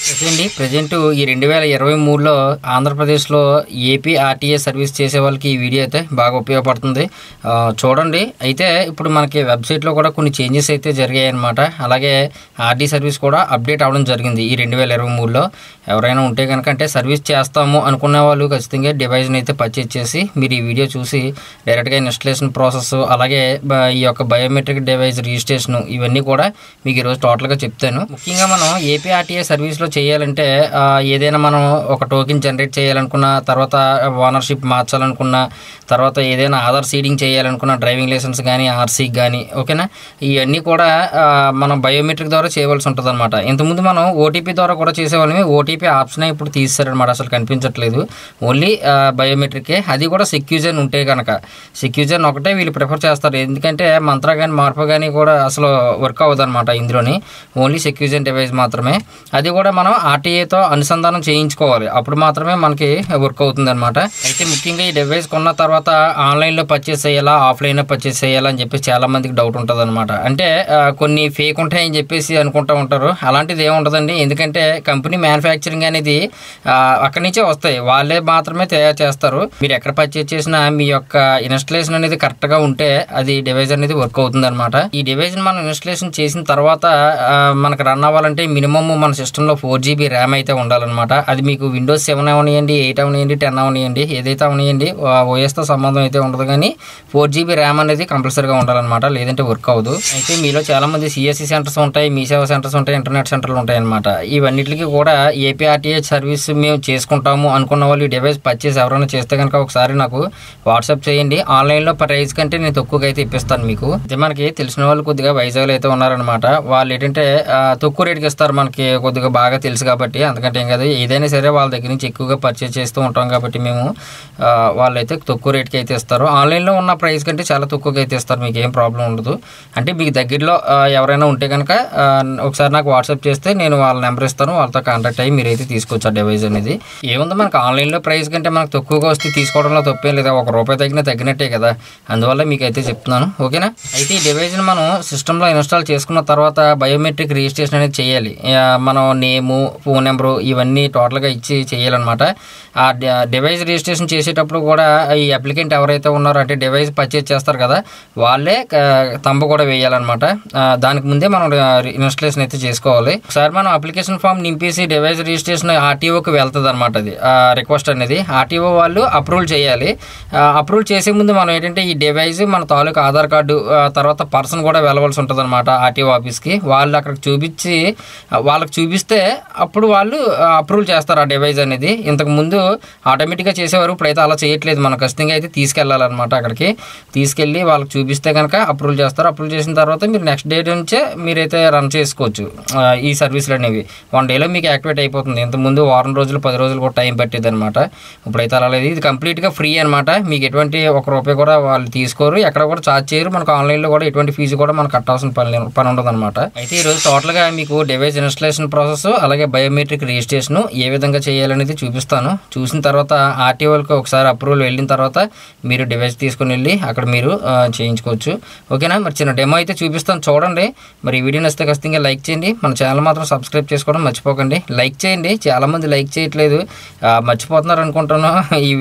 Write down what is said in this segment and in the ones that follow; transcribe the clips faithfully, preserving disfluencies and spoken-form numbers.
అండి ప్రజెంట్ ఈ రెండు వేల ఇరవై మూడులో ఆంధ్రప్రదేశ్లో ఏపీ ఆర్టీఏ సర్వీస్ చేసే వాళ్ళకి ఈ వీడియో అయితే బాగా ఉపయోగపడుతుంది. చూడండి. అయితే ఇప్పుడు మనకి వెబ్సైట్లో కూడా కొన్ని చేంజెస్ అయితే జరిగాయి అన్నమాట. అలాగే ఆర్టీ సర్వీస్ కూడా అప్డేట్ అవ్వడం జరిగింది ఈ రెండు వేల ఇరవై మూడులో. ఎవరైనా ఉంటే కనుక అంటే సర్వీస్ చేస్తాము అనుకునే వాళ్ళు ఖచ్చితంగా డివైస్ని అయితే పర్చేజ్ చేసి మీరు ఈ వీడియో చూసి డైరెక్ట్గా ఇన్స్టలేషన్ ప్రాసెస్, అలాగే ఈ యొక్క బయోమెట్రిక్ డివైస్ రిజిస్ట్రేషన్ ఇవన్నీ కూడా మీకు ఈరోజు టోటల్గా చెప్తాను. ముఖ్యంగా మనం ఏపీ ఆర్టీఏ సర్వీస్లో చేయాలంటే ఏదైనా మనం ఒక టోకెన్ జనరేట్ చేయాలనుకున్నా, తర్వాత ఓనర్షిప్ మార్చాలనుకున్నా, తర్వాత ఏదైనా ఆధార్ సీడింగ్ చేయాలనుకున్నా, డ్రైవింగ్ లైసెన్స్ కానీ ఆర్సీ కానీ, ఓకేనా, ఇవన్నీ కూడా మనం బయోమెట్రిక్ ద్వారా చేయవలసి ఉంటుంది అనమాట. ఇంతకుముందు మనం ఓటీపీ ద్వారా కూడా చేసేవాళ్ళమే. ఓటీపీ ఆప్షన్ ఇప్పుడు తీసేశారనమాట, అసలు కనిపించట్లేదు. ఓన్లీ బయోమెట్రికే, అది కూడా సెక్యూజన్ ఉంటే కనుక. సెక్యూజన్ ఒకటే వీళ్ళు ప్రిఫర్ చేస్తారు, ఎందుకంటే మంత్రా కానీ మార్పు కానీ కూడా అసలు వర్క్ అవ్వదు అనమాట ఇందులోని. ఓన్లీ సెక్యూజన్ డివైస్ మాత్రమే. అది కూడా మనం ఆర్టీఏతో అనుసంధానం చేయించుకోవాలి, అప్పుడు మాత్రమే మనకి వర్క్ అవుతుంది అనమాట. అయితే ముఖ్యంగా ఈ డివైస్ కొన్న తర్వాత ఆన్లైన్లో పర్చేస్ చేయాలా, ఆఫ్లైన్లో పర్చేస్ చేయాలా అని చెప్పేసి చాలా మందికి డౌట్ ఉంటుంది అనమాట. అంటే కొన్ని ఫేక్ ఉంటాయని చెప్పేసి అనుకుంటూ ఉంటారు. అలాంటిది ఏముండదండి, ఎందుకంటే కంపెనీ మ్యానుఫ్యాక్చరింగ్ అనేది అక్కడి నుంచే వస్తాయి, వాళ్ళే మాత్రమే తయారు చేస్తారు. మీరు ఎక్కడ పర్చేస్ చేసినా మీ యొక్క ఇన్స్టలేషన్ అనేది కరెక్ట్గా ఉంటే అది డివైస్ అనేది వర్క్ అవుతుంది అనమాట. ఈ డివైస్ని మనం ఇన్స్టలేషన్ చేసిన తర్వాత మనకు రన్ అవ్వాలంటే మినిమమ్ మన సిస్టంలో ఫోర్ జీబీ ర్యామ్ అయితే ఉండాలన్నమాట. అది మీకు విండోస్ సెవెన్ అవనియండి, ఎయిట్ అవనియండి, టెన్ అవనియండి, ఏదైతే అవనియండి, ఓఎస్తో సంబంధం అయితే ఉండదు, కానీ ఫోర్ జీబీ ర్యామ్ అనేది కంపల్సరీగా ఉండాలన్నమాట, లేదంటే వర్క్ అవ్వదు. అయితే మీలో చాలా మంది సిఎస్సి సెంటర్స్ ఉంటాయి, మీ సేవ సెంటర్స్ ఉంటాయి, ఇంటర్నెట్ సెంటర్లు ఉంటాయి అనమాట. ఇవన్నిటికి కూడా ఏపీ ఆర్టీఏ సర్వీస్ మేము చేసుకుంటాము అనుకున్న వాళ్ళు ఈ డివైస్ పర్చేస్ ఎవరైనా చేస్తే కనుక ఒకసారి నాకు వాట్సాప్ చేయండి. ఆన్లైన్లో ప్రైస్ కంటే నేను తక్కువగా అయితే ఇప్పిస్తాను మీకు. అయితే మనకి తెలిసిన వాళ్ళు కొద్దిగా వైజాగ్లో అయితే ఉన్నారనమాట. వాళ్ళు ఏంటంటే తక్కువ రేటుకి ఇస్తారు, మనకి కొద్దిగా బాగా తెలుసు కాబట్టి. అందుకంటే ఏం కాదు, ఏదైనా సరే వాళ్ళ దగ్గర నుంచి ఎక్కువగా పర్చేస్ చేస్తూ ఉంటాం కాబట్టి మేము వాళ్ళైతే తక్కువ రేట్కి అయితే ఇస్తారు. ఆన్లైన్లో ఉన్న ప్రైస్ కంటే చాలా తక్కువగా అయితే ఇస్తారు, మీకు ఏం ప్రాబ్లం ఉండదు. అంటే మీకు దగ్గరలో ఎవరైనా ఉంటే కనుక ఒకసారి నాకు వాట్సాప్ చేస్తే నేను వాళ్ళ నెంబర్ ఇస్తాను, వాళ్ళతో కాంటాక్ట్ అయ్యి మీరైతే తీసుకోవచ్చు ఆ డివైస్ అనేది. ఏముంది, మనకు ఆన్లైన్లో ప్రైస్ కంటే మనకు తక్కువగా వస్తే తీసుకోవడంలో తప్పేం లేదా, ఒక రూపాయి తగ్గినా తగ్గినట్టే కదా, అందువల్ల మీకు అయితే చెప్తున్నాను, ఓకేనా. అయితే ఈ డివైస్ని మనం సిస్టంలో ఇన్స్టాల్ చేసుకున్న తర్వాత బయోమెట్రిక్ రిజిస్ట్రేషన్ అనేది చేయాలి. మనం నేము, ఫోన్ నెంబరు ఇవన్నీ టోటల్గా ఇచ్చి చేయాలన్నమాట. ఆ డివైస్ రిజిస్ట్రేషన్ చేసేటప్పుడు కూడా ఈ అప్లికెంట్ ఎవరైతే ఉన్నారో, అంటే డివైస్ పర్చేజ్ చేస్తారు కదా, వాళ్ళే తంబ కూడా వేయాలన్నమాట. దానికి ముందే మనం ఇన్స్టలేషన్ అయితే చేసుకోవాలి. ఒకసారి మనం అప్లికేషన్ ఫామ్ నింపేసి డివైస్ రిజిస్ట్రేషన్ ఆర్టీఓకి వెళ్తుంది అనమాట. అది రిక్వెస్ట్ అనేది ఆర్టీఓ వాళ్ళు అప్రూవల్ చేయాలి. అప్రూవల్ చేసే ముందు మనం ఏంటంటే ఈ డివైస్ మన తాలూకు ఆధార్ కార్డు, తర్వాత పర్సన్ కూడా వెళ్ళవలసి ఉంటుంది అనమాట ఆర్టీఓ ఆఫీస్కి. వాళ్ళు అక్కడికి చూపించి వాళ్ళకి చూపిస్తే అప్పుడు వాళ్ళు అప్రూవల్ చేస్తారు ఆ డివైస్ అనేది. ఇంతకు ముందు ఆటోమేటిక్గా చేసేవారు, ఇప్పుడైతే అలా చేయట్లేదు. మనం ఖచ్చితంగా అయితే తీసుకెళ్ళాలన్నమాట. అక్కడికి తీసుకెళ్ళి వాళ్ళకి చూపిస్తే కనుక అప్రూవల్ చేస్తారు. అప్రూవల్ చేసిన తర్వాత మీరు నెక్స్ట్ డే నుంచే మీరైతే రన్ చేసుకోవచ్చు ఈ సర్వీసులు అనేవి. వన్ డేలో మీకు యాక్టివేట్ అయిపోతుంది. ఇంతకుముందు వారం రోజులు పది రోజులు కూడా టైం పట్టేది అనమాట. ఇప్పుడైతే అలా లేదు, ఇది కంప్లీట్గా ఫ్రీ అనమాట. మీకు ఎటువంటి ఒక రూపాయి కూడా వాళ్ళు తీసుకోరు, ఎక్కడ కూడా ఛార్జ్ చేయరు. మనకు ఆన్లైన్లో కూడా ఎటువంటి ఫీజు కూడా మనకు కట్టాల్సిన పని పని ఉండదు అనమాట. అయితే ఈరోజు టోటల్గా మీకు డివైస్ ఇన్స్టలేషన్ ప్రాసెస్, అలాగే బయోమెట్రిక్ రిజిస్ట్రేషన్ ఏ విధంగా చేయాలనేది చూపిస్తాను. చూసిన తర్వాత ఆర్టీఓకి ఒకసారి అప్రూవల్ వెళ్ళిన తర్వాత మీరు డివైస్ తీసుకుని వెళ్ళి అక్కడ మీరు చేయించుకోవచ్చు, ఓకేనా. మరి చిన్న డెమో అయితే చూపిస్తాను, చూడండి. మరి ఈ వీడియో నచ్చితే ఖచ్చితంగా లైక్ చేయండి. మన ఛానల్ మాత్రం సబ్స్క్రైబ్ చేసుకోవడం మర్చిపోకండి. లైక్ చేయండి, చాలామంది లైక్ చేయట్లేదు, మర్చిపోతున్నారు అనుకుంటాను.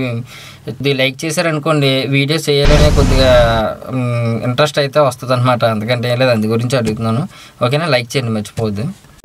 ఈ లైక్ చేశారనుకోండి వీడియోస్ చేయాలనే కొద్దిగా ఇంట్రెస్ట్ అయితే వస్తుంది అనమాట. అందుకంటే ఏం లేదు, అందు గురించి అడుగుతున్నాను, ఓకేనా. లైక్ చేయండి, మర్చిపోవద్దు.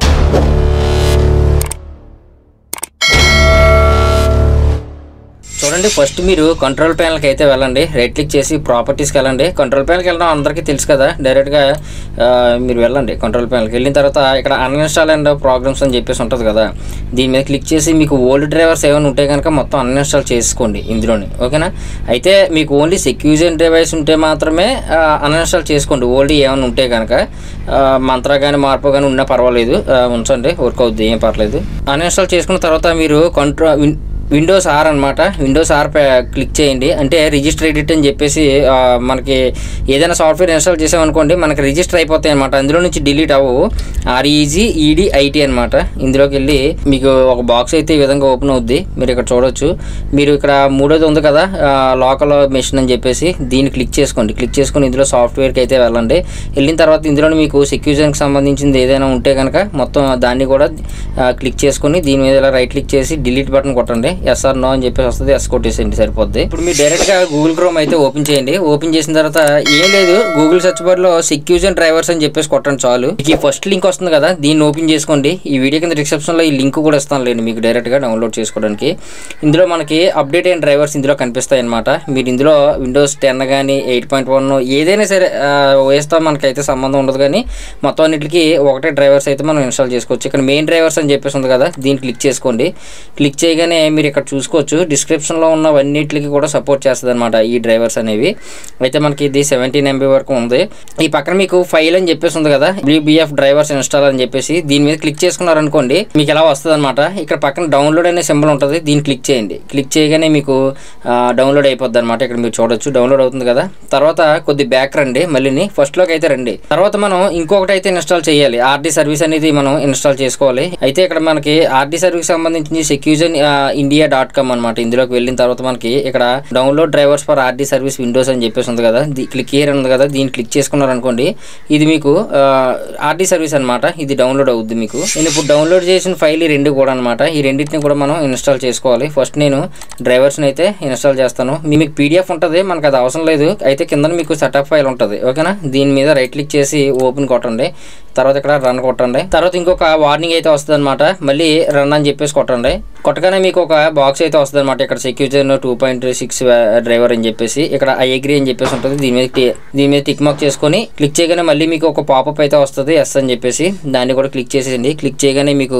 చూడండి, ఫస్ట్ మీరు కంట్రోల్ ప్యానల్కి అయితే వెళ్ళండి. రైట్ క్లిక్ చేసి ప్రాపర్టీస్కి వెళ్ళండి. కంట్రోల్ ప్యానల్కి వెళ్ళడం అందరికీ తెలుసు కదా, డైరెక్ట్గా మీరు వెళ్ళండి. కంట్రోల్ ప్యానల్కి వెళ్ళిన తర్వాత ఇక్కడ అన్ఇన్స్టాల్ అండ్ ప్రోగ్రామ్స్ అని చెప్పేసి ఉంటుంది కదా, దీని మీద క్లిక్ చేసి మీకు ఓల్డ్ డ్రైవర్స్ ఏమైనా ఉంటే కనుక మొత్తం అన్ఇన్స్టాల్ చేసుకోండి ఇందులోని, ఓకేనా. అయితే మీకు ఓన్లీ సెక్యూజన్ డివైస్ ఉంటే మాత్రమే అన్ఇన్స్టాల్ చేసుకోండి. ఓల్డ్ ఏమైనా ఉంటే కనుక మంత్రా కానీ మార్పు కానీ ఉన్నా పర్వాలేదు, ఉంచండి, వర్క్ అవుద్ది, ఏం పర్లేదు. అన్ఇన్స్టాల్ చేసుకున్న తర్వాత మీరు కంట్రో విండోస్ ఆర్ అనమాట. విండోస్ ఆర్ క్లిక్ చేయండి. అంటే రిజిస్టర్ ఎడిట్ అని చెప్పేసి మనకి ఏదైనా సాఫ్ట్వేర్ ఇన్స్టాల్ చేసామనుకోండి మనకి రిజిస్టర్ అయిపోతాయి అనమాట. అందులో నుంచి డిలీట్ అవ్వవు. ఆర్ఈజీ ఈడీ ఐటీ అనమాట. ఇందులోకి వెళ్ళి మీకు ఒక బాక్స్ అయితే ఈ విధంగా ఓపెన్ అవుద్ది. మీరు ఇక్కడ చూడొచ్చు. మీరు ఇక్కడ మూడోది ఉంది కదా లోకల్ మెషిన్ అని చెప్పేసి దీన్ని క్లిక్ చేసుకోండి. క్లిక్ చేసుకుని ఇందులో సాఫ్ట్వేర్కి అయితే వెళ్ళండి. వెళ్ళిన తర్వాత ఇందులో మీకు సెక్యూరిటీకి సంబంధించింది ఏదైనా ఉంటే కనుక మొత్తం దాన్ని కూడా క్లిక్ చేసుకుని దీని మీద ఇలా రైట్ క్లిక్ చేసి డిలీట్ బటన్ కొట్టండి. ఎస్ఆర్ నో అని చెప్పేసి వస్తుంది. ఎస్ కొట్టేసేయండి సరిపోద్ది. ఇప్పుడు మీరు డైరెక్ట్గా గూగుల్ క్రోమ్ అయితే ఓపెన్ చేయండి. ఓపెన్ చేసిన తర్వాత ఏం లేదు గూగుల్ సెర్చ్ బార్లో సెక్యూరిటీ డ్రైవర్స్ అని చెప్పేసి కొట్టండి చాలు. ఈ ఫస్ట్ లింక్ వస్తుంది కదా దీన్ని ఓపెన్ చేసుకోండి. ఈ వీడియో కింద డిస్క్రిప్షన్లో ఈ లింక్ కూడా ఇస్తాను లేండి మీకు డైరెక్ట్గా డౌన్లోడ్ చేసుకోవడానికి. ఇందులో మనకి అప్డేట్ అయిన డ్రైవర్స్ ఇందులో కనిపిస్తాయి అనమాట. మీరు ఇందులో విండోస్ టెన్ కానీ ఎయిట్ పాయింట్ వన్ ఏదైనా సరే వేస్తా మనకైతే సంబంధం ఉండదు. కానీ మొత్తం అన్నిటికి ఒకటే డ్రైవర్స్ అయితే మనం ఇన్స్టాల్ చేసుకోవచ్చు. ఇక్కడ మెయిన్ డ్రైవర్స్ అని చెప్పేసి ఉంది కదా దీన్ని క్లిక్ చేసుకోండి. క్లిక్ చేయగానే మీరు ఇక్కడ చూసుకోవచ్చు డిస్క్రిప్షన్లో ఉన్నవన్నిటికి కూడా సపోర్ట్ చేస్తుంది అనమాట ఈ డ్రైవర్స్ అనేవి. అయితే మనకి ఇది సెవెంటీన్ ఎంబీ వరకు ఉంది. ఈ పక్కన మీకు ఫైల్ అని చెప్పేసి ఉంది కదా డబ్ల్యూబీఎఫ్ డ్రైవర్స్ ఇన్స్టాల్ అని చెప్పేసి దీని మీద క్లిక్ చేసుకున్నారనుకోండి మీకు ఎలా వస్తుంది అనమాట. ఇక్కడ పక్కన డౌన్లోడ్ అనే సింబల్ ఉంటుంది. దీన్ని క్లిక్ చేయండి. క్లిక్ చేయగానే మీకు డౌన్లోడ్ అయిపోద్ది అనమాట. ఇక్కడ మీరు చూడొచ్చు డౌన్లోడ్ అవుతుంది కదా. తర్వాత కొద్ది బ్యాక్ రండి. మళ్ళీ ఫస్ట్లోకి అయితే రండి. తర్వాత మనం ఇంకొకటి అయితే ఇన్స్టాల్ చేయాలి. ఆర్డీ సర్వీస్ అనేది మనం ఇన్స్టాల్ చేసుకోవాలి. అయితే ఇక్కడ మనకి ఆర్డీ సర్వీస్ సంబంధించి సెక్యూజన్ ఇండియా డాట్ కామ్ అనమాట. ఇందులోకి వెళ్ళిన తర్వాత మనకి ఇక్కడ download drivers for RD service Windows అని చెప్పేసి ఉంది కదా క్లిక్ హియర్ ఉంది కదా దీన్ని క్లిక్ చేసుకున్నారనుకోండి ఇది మీకు ఆర్డీ సర్వీస్ అనమాట. ఇది డౌన్లోడ్ అవుద్ది మీకు. నేను ఇప్పుడు డౌన్లోడ్ చేసిన ఫైల్ ఈ రెండు కూడా అనమాట. ఈ రెండింటిని కూడా మనం ఇన్స్టాల్ చేసుకోవాలి. ఫస్ట్ నేను డ్రైవర్స్ని అయితే ఇన్స్టాల్ చేస్తాను. మీకు పీడిఎఫ్ ఉంటుంది మనకు అది అవసరం లేదు. అయితే కింద మీకు సెటప్ ఫైల్ ఉంటుంది ఓకేనా. దీని మీద రైట్ క్లిక్ చేసి ఓపెన్ కొట్టండి. తర్వాత ఇక్కడ రన్ కొట్టండి. తర్వాత ఇంకొక వార్నింగ్ అయితే వస్తుంది అనమాట. మళ్ళీ రన్ అని చెప్పేసి కొట్టండి. కొట్టగానే మీకు ఒక బాక్స్ అయితే వస్తుంది అనమాట. ఇక్కడ security two point six driver అని చెప్పేసి ఇక్కడ ఐ అగ్రీ అని చెప్పేసి ఉంటుంది. దీని మీద దీని మీద టిక్ మార్క్ చేసుకొని క్లిక్ చేయగానే మళ్ళీ మీకు ఒక పాపప్ అయితే వస్తుంది ఎస్ అని చెప్పేసి దాన్ని కూడా క్లిక్ చేసేయండి. క్లిక్ చేయగానే మీకు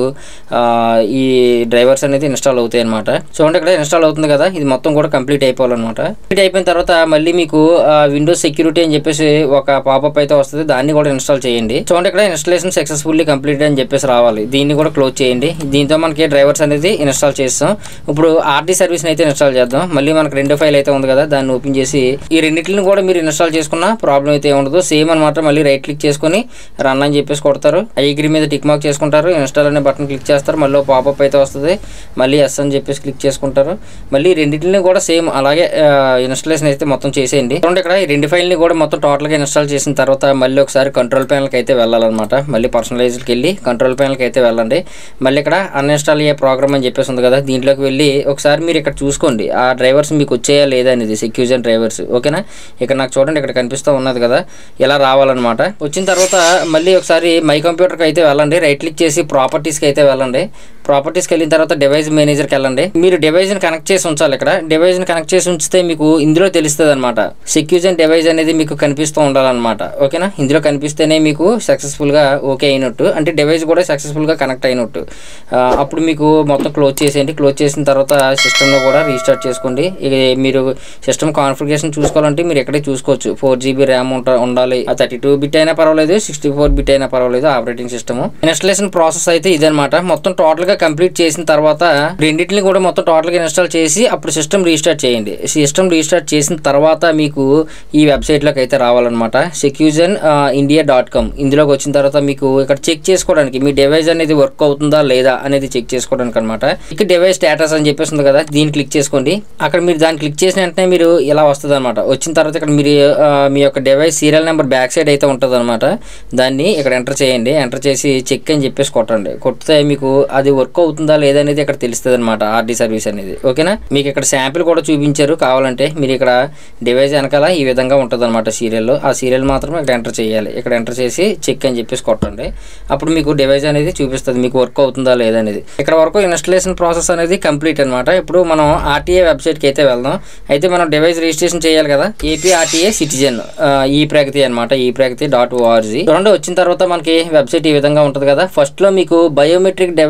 ఈ డ్రైవర్స్ అనేది ఇన్స్టాల్ అవుతాయి అనమాట. చూడండి ఇక్కడ ఇన్స్టాల్ అవుతుంది కదా ఇది మొత్తం కూడా కంప్లీట్ అయిపోవాలన్నమాట. కంప్లీట్ అయిపోయిన తర్వాత మళ్ళీ మీకు విండోస్ సెక్యూరిటీ అని చెప్పేసి ఒక పాపప్ అయితే వస్తుంది. దాన్ని కూడా ఇన్స్టాల్ చేయండి. చూడండి ఇక్కడ ఇన్స్టాలేషన్ సక్సెస్ఫుల్లీ కంప్లీట్ అని చెప్పేసి రావాలి. దీన్ని కూడా క్లోజ్ చేయండి. దీంతో మనకి డ్రైవర్స్ అనేది ఇన్స్టాల్ చేస్తాం. ఇప్పుడు ఆర్డీ సర్వీస్ని అయితే ఇన్స్టాల్ చేద్దాం. మళ్ళీ మనకు రెండు ఫైల్ అయితే ఉంది కదా దాన్ని ఓపెన్ చేసి ఈ రెండింటిని కూడా మీరు ఇన్స్టాల్ చేసుకున్న ప్రాబ్లం అయితే ఉండదు. సేమ్ అనమాట. మళ్ళీ రైట్ క్లిక్ చేసుకుని రన్ అని చెప్పేసి కొడతారు. ఐ అగ్రీ మీద టిక్ మార్క్ చేసుకుంటారు. ఇన్స్టాల్ అనే బటన్ క్లిక్ చేస్తారు. మళ్ళీ పాపప్ అయితే వస్తుంది. మళ్ళీ ఎస్ అని చెప్పేసి క్లిక్ చేసుకుంటారు. మళ్ళీ రెండింటిని కూడా సేమ్ అలాగే ఇన్స్టాలేషన్ అయితే మొత్తం చేసేయండి. చూడండి ఇక్కడ ఈ రెండు ఫైల్ని కూడా మొత్తం టోటల్గా ఇన్స్టాల్ చేసిన తర్వాత మళ్ళీ ఒకసారి కంట్రోల్ ప్యానల్కి అయితే వెళ్ళాలన్నమాట. మళ్ళీ పర్సనలైజ్కి వెళ్ళి కంట్రోల్ ప్యానల్కి అయితే వెళ్ళండి. మళ్ళీ ఇక్కడ అన్ఇన్స్టాల్ అయ్యే ప్రోగ్రామ్ అని చెప్పేసి ఉంది కదా దీంట్లోకి వెళ్ళి ఒకసారి మీరు ఇక్కడ చూసుకోండి ఆ డ్రైవర్స్ మీకు వచ్చేయా లేదా అనేది సెక్యూరిటీ డ్రైవర్స్ ఓకేనా. ఇక్కడ నాకు చూడండి ఇక్కడ కనిపిస్తూ ఉన్నది కదా ఇలా రావాలన్నమాట. వచ్చిన తర్వాత మళ్ళీ ఒకసారి మై కంప్యూటర్కి అయితే వెళ్ళండి. రైట్ క్లిక్ చేసి ప్రాపర్టీస్కి అయితే వెళ్ళండి. ప్రాపర్టీస్కి వెళ్ళిన తర్వాత డివైస్ మేనేజర్కి వెళ్ళండి. మీరు డివైస్ని కనెక్ట్ చేసి ఉంచాలి. ఇక్కడ డివైస్ని కనెక్ట్ చేసి ఉంచితే మీకు ఇందులో తెలుస్తుంది అనమాట. సెక్యూరిటీ డివైస్ అనేది మీకు కనిపిస్తూ ఉండాలన్నమాట ఓకేనా. ఇందులో కనిపిస్తేనే మీకు సక్సెస్ఫుల్గా ఓకే అయినట్టు అంటే డివైస్ కూడా సక్సెస్ఫుల్గా కనెక్ట్ అయినట్టు. అప్పుడు మీకు మొత్తం క్లోజ్ చేసేయండి. క్లోజ్ చేసిన తర్వాత సిస్టంలో కూడా రీస్టార్ట్ చేసుకోండి. మీరు సిస్టమ్ కాన్ఫిగరేషన్ చూసుకోవాలంటే మీరు ఎక్కడే చూసుకోవచ్చు. ఫోర్ జీబీ ర్యామ్ ఉంటా ఉండాలి థర్టీ టూ బిట్ అయినా పర్వాలేదు సిక్స్టీ ఫోర్ బిట్ అయినా పర్వాలేదు ఆపరేటింగ్ సిస్టమ్. ఇన్స్టాలేషన్ ప్రాసెస్ అయితే ఇదనమాట. మొత్తం టోటల్గా కంప్లీట్ చేసిన తర్వాత రెండింటిని కూడా మొత్తం టోటల్గా ఇన్స్టాల్ చేసి అప్పుడు సిస్టమ్ రీస్టార్ట్ చేయండి. సిస్టమ్ రీస్టార్ట్ చేసిన తర్వాత మీకు ఈ వెబ్సైట్లోకి అయితే రావాలన్నమాట. సెక్యూజన్ ఇండియా డాట్ కామ్ ఇందులోకి వచ్చిన తర్వాత మీకు ఇక్కడ చెక్ చేసుకోవడానికి మీ డివైస్ అనేది వర్క్ అవుతుందా లేదా అనేది చెక్ చేసుకోవడానికి అనమాట. ఇక్కడ డివైస్ స్టేటస్ అని చెప్పేసి ఉంది కదా దీన్ని క్లిక్ చేసుకోండి. అక్కడ మీరు దాన్ని క్లిక్ చేసిన వెంటనే మీరు ఇలా వస్తుంది అనమాట. వచ్చిన తర్వాత ఇక్కడ మీరు మీ యొక్క device serial number back side అయితే ఉంటుంది అనమాట. దాన్ని ఇక్కడ ఎంటర్ చేయండి. ఎంటర్ చేసి చెక్ అని చెప్పేసి కొట్టండి. కొడితే మీకు అది వర్క్ అవుతుందా లేదా అనేది ఇక్కడ తెలుస్తుంది అనమాట ఆర్డీ సర్వీస్ అనేది ఓకేనా. మీకు ఇక్కడ శాంపిల్ కూడా చూపించారు కావాలంటే మీరు ఇక్కడ డివైస్ వెనకాల ఈ విధంగా ఉంటుంది అనమాట సీరియల్లో. ఆ సీరియల్ మాత్రం ఇక్కడ ఎంటర్ చేయాలి. ఇక్కడ ఎంటర్ చేసి చెక్ అని చెప్పేసి కొట్టండి. అప్పుడు మీకు డివైస్ అనేది చూపిస్తుంది మీకు వర్క్ అవుతుందా లేదా అనేది. ఇక్కడ వరకు ఇన్స్టాలేషన్ ప్రాసెస్ అనేది కంప్లీట్ అనమాట. ఇప్పుడు మనం ఆర్టీఏ వెబ్సైట్కి అయితే వెళ్దాం. అయితే మనం డివైస్ రిజిస్ట్రేషన్ చేయాలి కదా ఏపీ ఆర్టీఏ సిటిజన్ ఈ ప్రగతి అనమాట. ఈ ప్రగతి డాట్ ఓఆర్జీ చూడండి. వచ్చిన తర్వాత మనకి వెబ్సైట్ ఈ విధంగా ఉంటుంది కదా. ఫస్ట్ లో మీకు బయోమెట్రిక్ డివైస్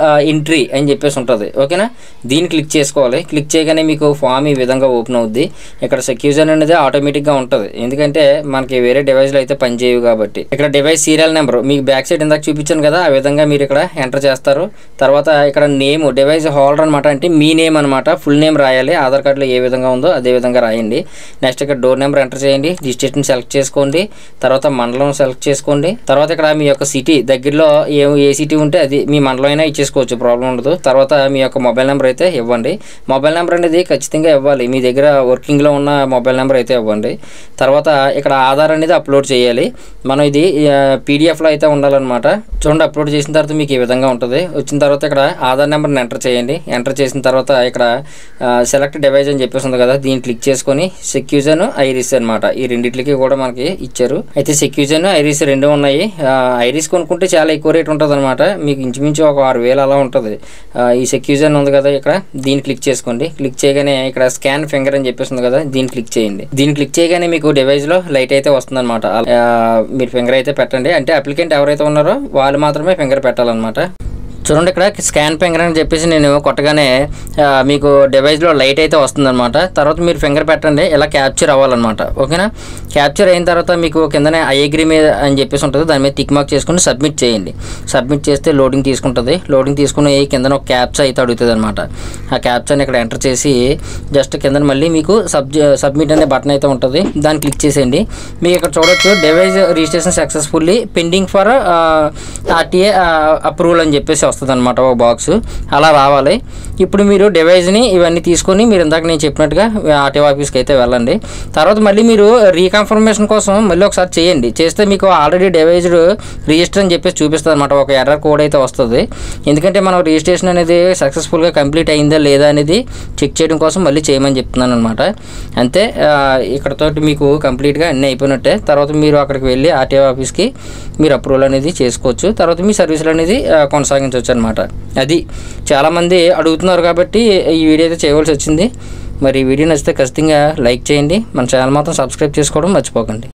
ఎంట్రీ అని చెప్పేసి ఉంటుంది. ఓకేనా, దీన్ని క్లిక్ చేసుకోవాలి. క్లిక్ చేయగానే మీకు ఫామ్ ఈ విధంగా ఓపెన్ అవుద్ది. ఇక్కడ సెక్యూజన్ అనేది ఆటోమేటిక్గా ఉంటుంది, ఎందుకంటే మనకి వేరే డివైస్లో అయితే పనిచేయవు కాబట్టి. ఇక్కడ డివైస్ సీరియల్ నెంబర్ మీకు బ్యాక్ సైడ్ ఇందాక చూపించాను కదా, ఆ విధంగా మీరు ఇక్కడ ఎంటర్ చేస్తారు. తర్వాత ఇక్కడ నేమ్ డివైస్ హోల్డర్ అనమాట, అంటే మీ నేమ్ అనమాట, ఫుల్ నేమ్ రాయాలి. ఆధార్ కార్డులో ఏ విధంగా ఉందో అదే విధంగా రాయండి. నెక్స్ట్ ఇక్కడ డోర్ నెంబర్ ఎంటర్ చేయండి. డిస్ట్రిక్ట్ని సెలెక్ట్ చేసుకోండి. తర్వాత మండలం సెలెక్ట్ చేసుకోండి. తర్వాత ఇక్కడ మీ యొక్క సిటీ దగ్గరలో ఏ ఏ సిటీ ఉంటే అది మీ మండలం అయినా ఇచ్చేసుకోవచ్చు, ప్రాబ్లం ఉండదు. తర్వాత మీ యొక్క మొబైల్ నెంబర్ అయితే ఇవ్వండి. మొబైల్ నెంబర్ అనేది ఖచ్చితంగా ఇవ్వాలి, మీ దగ్గర వర్కింగ్లో ఉన్న మొబైల్ నెంబర్ అయితే ఇవ్వండి. తర్వాత ఇక్కడ ఆధార్ అనేది అప్లోడ్ చేయాలి. మనం ఇది పీడిఎఫ్లో అయితే ఉండాలన్నమాట. చూడండి, అప్లోడ్ చేసిన తర్వాత మీకు ఈ విధంగా ఉంటుంది. వచ్చిన తర్వాత ఇక్కడ ఆధార్ నెంబర్ని ఎంటర్ చేయండి. ఎంటర్ చేసిన తర్వాత ఇక్కడ సెలెక్ట్ డివైస్ అని చెప్పేసి ఉంది కదా, దీన్ని క్లిక్ చేసుకొని సెక్యూజన్ ఐరిస్ అనమాట, ఈ రెండింటికి కూడా మనకి ఇచ్చారు. అయితే సెక్యూజన్ ఐరిస్ రెండు ఉన్నాయి. ఐరిస్ కొనుక్కుంటే చాలా ఎక్కువ రేట్ ఉంటుంది అనమాట, మీకు ఇంచుమించు ఒక ఆరు వేలు అలా ఉంటుంది. ఈ సెక్యూజన్ ఉంది కదా ఇక్కడ, దీన్ని క్లిక్ చేసుకోండి. క్లిక్ చేయగానే ఇక్కడ స్కాన్ ఫింగర్ అని చెప్పేసి ఉంది కదా, దీన్ని క్లిక్ చేయండి. దీన్ని క్లిక్ చేయగానే మీకు డివైస్లో లైట్ అయితే వస్తుంది అనమాట. మీరు ఫింగర్ అయితే పెట్టండి, అంటే అప్లికెంట్ ఎవరైతే ఉన్నారో వాళ్ళు మాత్రమే ఫింగర్ పెట్టాలన్నమాట. చూడండి, ఇక్కడ స్కాన్ ఫింగర్ అని చెప్పేసి నేను కొట్టగానే మీకు డివైస్లో లైట్ అయితే వస్తుందన్నమాట. తర్వాత మీరు ఫింగర్ పెట్టండి, ఇలా క్యాప్చర్ అవ్వాలన్నమాట. ఓకేనా, క్యాప్చర్ అయిన తర్వాత మీకు కిందనే ఐ అగ్రీ మీద అని చెప్పేసి ఉంటుంది, దాని మీద టిక్ మార్క్ చేసుకుని సబ్మిట్ చేయండి. సబ్మిట్ చేస్తే లోడింగ్ తీసుకుంటుంది. లోడింగ్ తీసుకుని కిందన ఒక క్యాప్చా అయితే అడుగుతుంది అనమాట. ఆ క్యాప్చాని ఇక్కడ ఎంటర్ చేసి జస్ట్ కింద మళ్ళీ మీకు సబ్ సబ్మిట్ అనే బటన్ అయితే ఉంటుంది, దాన్ని క్లిక్ చేసేయండి. మీకు ఇక్కడ చూడొచ్చు device registration successfully pending for RTA approval అని చెప్పేసి వస్తుంది అనమాట, ఒక బాక్స్ అలా రావాలి. ఇప్పుడు మీరు డివైస్ని ఇవన్నీ తీసుకొని మీరు ఇందాక నేను చెప్పినట్టుగా ఆర్టీఓ ఆఫీస్కి అయితే వెళ్ళండి. తర్వాత మళ్ళీ మీరు రీకన్ఫర్మేషన్ కోసం మళ్ళీ ఒకసారి చేయండి. చేస్తే మీకు ఆల్రెడీ డివైస్ రిజిస్టర్ అని చెప్పేసి చూపిస్తుంది అనమాట, ఒక ఎర్రర్ కోడ్ అయితే వస్తుంది. ఎందుకంటే మనం రిజిస్ట్రేషన్ అనేది సక్సెస్ఫుల్గా కంప్లీట్ అయిందా లేదా అనేది చెక్ చేయడం కోసం మళ్ళీ చేయమని చెప్తున్నాను అనమాట. అంతే, ఇక్కడతోటి మీకు కంప్లీట్గా అన్నీ అయిపోయినట్టే. తర్వాత మీరు అక్కడికి వెళ్ళి ఆర్టీఓ ఆఫీస్కి మీరు అప్రూవల్ అనేది చేసుకోవచ్చు. తర్వాత మీ సర్వీసులు అనేది కొనసాగించవచ్చు అనమాట. అది చాలామంది అడుగుతున్నారు కాబట్టి ఈ వీడియో అయితే చేయవలసి వచ్చింది. మరి ఈ వీడియో నచ్చితే ఖచ్చితంగా లైక్ చేయండి, మన ఛానల్ మాత్రం సబ్స్క్రైబ్ చేసుకోవడం మర్చిపోకండి.